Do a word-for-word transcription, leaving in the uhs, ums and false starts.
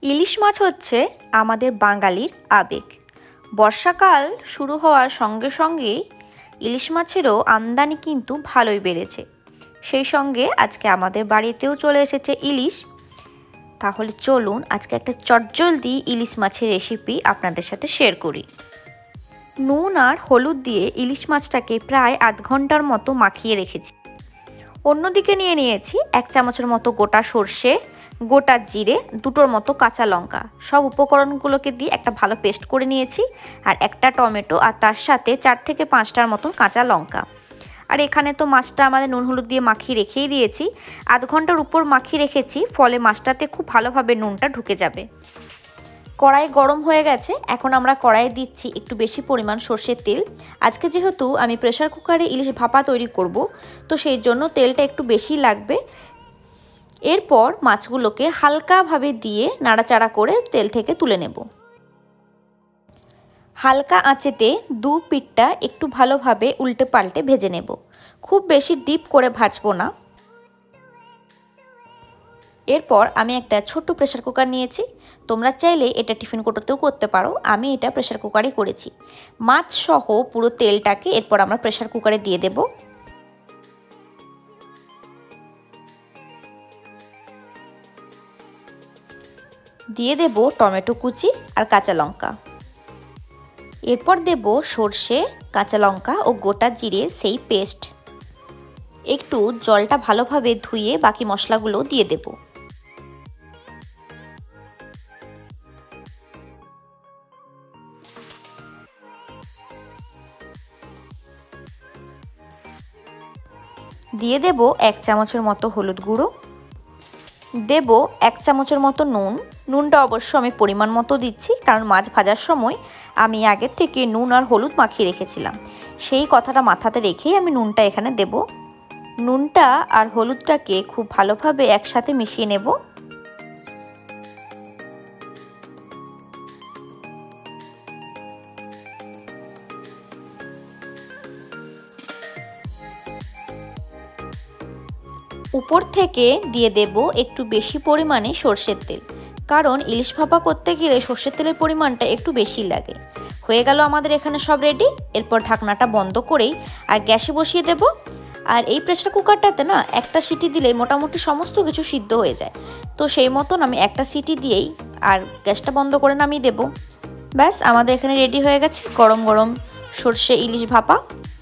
ইলিশ মাছ হচ্ছে আমাদের বাঙালির আবেগ। বর্ষাকাল শুরু হওয়ার সঙ্গে সঙ্গেই ইলিশ মাছেরও আমদানি কিন্তু ভালোই বেড়েছে। সেই সঙ্গে আজকে আমাদের বাড়িতেও চলে এসেছে ইলিশ। তাহলে চলুন আজকে একটা চটজলদি ইলিশ মাছের রেসিপি আপনাদের সাথে শেয়ার করি। নুন আর হলুদ দিয়ে ইলিশ মাছটাকে প্রায় আধ ঘন্টার মতো মাখিয়ে রেখেছি। অন্যদিকে নিয়ে নিয়েছি এক চামচের মতো গোটা সর্ষে, গোটা জিরে, দুটোর মতো কাঁচা লঙ্কা। সব উপকরণগুলোকে দিয়ে একটা ভালো পেস্ট করে নিয়েছি। আর একটা টমেটো, আর তার সাথে চার থেকে পাঁচটার মতন কাঁচা লঙ্কা। আর এখানে তো মাছটা আমাদের নুন হলুদ দিয়ে মাখিয়ে রেখেই দিয়েছি। আধ ঘন্টার উপর মাখিয়ে রেখেছি, ফলে মাছটাতে খুব ভালোভাবে নুনটা ঢুকে যাবে। কড়াই গরম হয়ে গেছে, এখন আমরা কড়াইয়ে দিচ্ছি একটু বেশি পরিমাণ সর্ষের তেল। আজকে যেহেতু আমি প্রেসার কুকারে ইলিশ ভাপা তৈরি করব, তো সেই জন্য তেলটা একটু বেশি লাগবে। এরপর মাছগুলোকে হালকাভাবে দিয়ে নাড়াচাড়া করে তেল থেকে তুলে নেব। হালকা আঁচেতে দু পিঠটা একটু ভালোভাবে উল্টে পাল্টে ভেজে নেব। খুব বেশি ডিপ করে ভাজবো না। এরপর আমি একটা ছোট্ট প্রেসার কুকার নিয়েছি। তোমরা চাইলে এটা টিফিন কৌটোতেও করতে পারো, আমি এটা প্রেসার কুকারে করেছি। মাছ সহ পুরো তেলটাকে এরপর আমরা প্রেসার কুকারে দিয়ে দেব। দিয়ে দেব টমেটো কুচি আর কাঁচা লঙ্কা। এরপর দেব সর্ষে, কাঁচা লঙ্কা ও গোটা জিরের সেই পেস্ট। একটু জলটা ভালোভাবে ধুয়ে বাকি মশলাগুলো দিয়ে দেব। দিয়ে দেব এক চামচের মতো হলুদ গুঁড়ো, দেব এক চামচের মতো নুন। নুনটা অবশ্য আমি পরিমাণ মতো দিচ্ছি, কারণ মাছ ভাজার সময় আমি আগের থেকে নুন আর হলুদ মাখিয়ে রেখেছিলাম। সেই কথাটা মাথাতে রেখেই আমি নুনটা এখানে দেব। নুনটা আর হলুদটাকে খুব ভালোভাবে একসাথে মিশিয়ে নেব। উপর থেকে দিয়ে দেব একটু বেশি পরিমাণে সর্ষের তেল, কারণ ইলিশ ভাপা করতে গেলে সর্ষের তেলের পরিমাণটা একটু বেশি লাগে। হয়ে গেল আমাদের এখানে সব রেডি। এরপর ঢাকনাটা বন্ধ করেই আর গ্যাসে বসিয়ে দেব। আর এই প্রেসার কুকারটাতে না একটা সিটি দিলেই মোটামুটি সমস্ত কিছু সিদ্ধ হয়ে যায়। তো সেই মতন আমি একটা সিটি দিয়েই আর গ্যাসটা বন্ধ করে নামিয়ে দেব। ব্যাস আমাদের এখানে রেডি হয়ে গেছে গরম গরম সর্ষে ইলিশ ভাপা।